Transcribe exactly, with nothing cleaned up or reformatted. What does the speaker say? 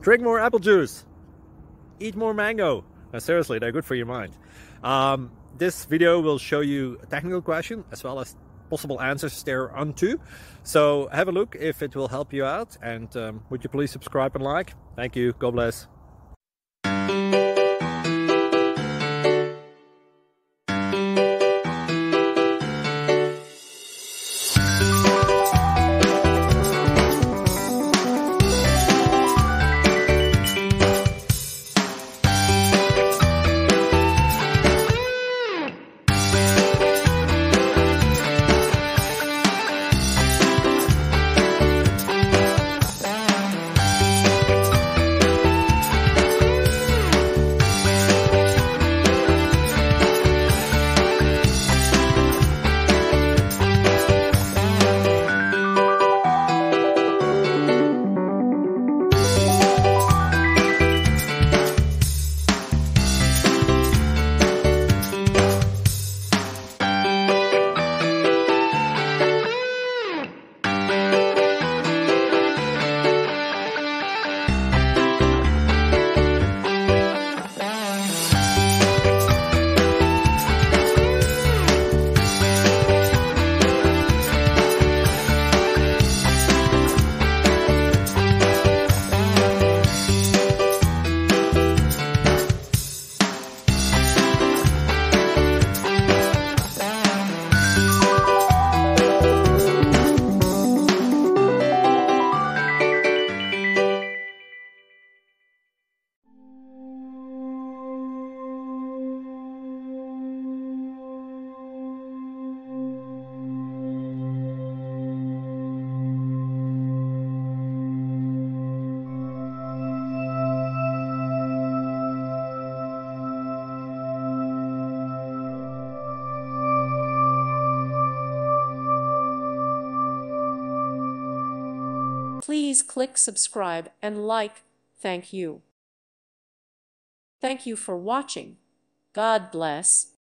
drink more apple juice, eat more mango. Now, seriously, they're good for your mind. Um, this video will show you a technical question as well as possible answers thereunto. So have a look if it will help you out, and um, would you please subscribe and like? Thank you. God bless. Please click subscribe and like. Thank you. Thank you for watching. God bless.